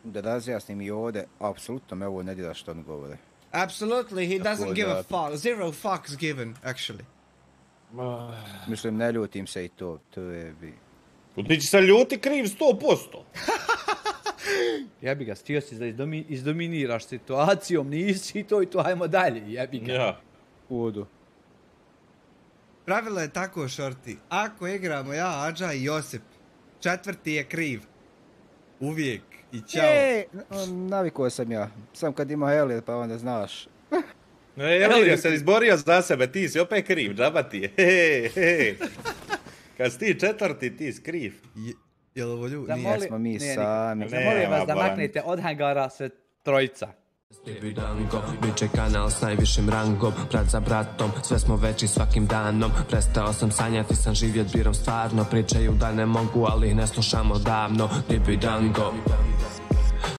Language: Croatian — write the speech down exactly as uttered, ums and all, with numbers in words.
da razjasnim i ovdje, apsolutno me ovo ne dira što on govore. Absolutely, he doesn't Tako give a da- fuck. Zero fucks given, actually. Mislim, ne ljutim se i to, to je bi... Ti će se ljuti kriv sto posto. Jebi ga, stio si da izdomi, izdominiraš situacijom, nisi i to i to, ajmo dalje, jebi ga. Ja. Uvodu. Pravilo je tako, Šorti. Ako igramo ja, Adža i Josip, četvrti je kriv. Uvijek. I ćao. E, navikao sam ja. Sam kad ima Elliot, pa onda znaš. E, Elio se izborio za sebe, ti si opet kriv, džaba ti je. He, he. Kad si ti četvrti, ti si kriv. Je, jel ovo ljudi? Zamoli- Nismo mi nije sami. nikad. Zamolim vas da Nema, maknete od hangara sve trojica. Bidango, bit će kanal s najvišim rangom, brat za bratom, sve smo veći svakim danom. Prestao sam sanjati, sam živjet birom stvarno, pričaju da ne mogu, ali ih ne slušamo davno. Bidango.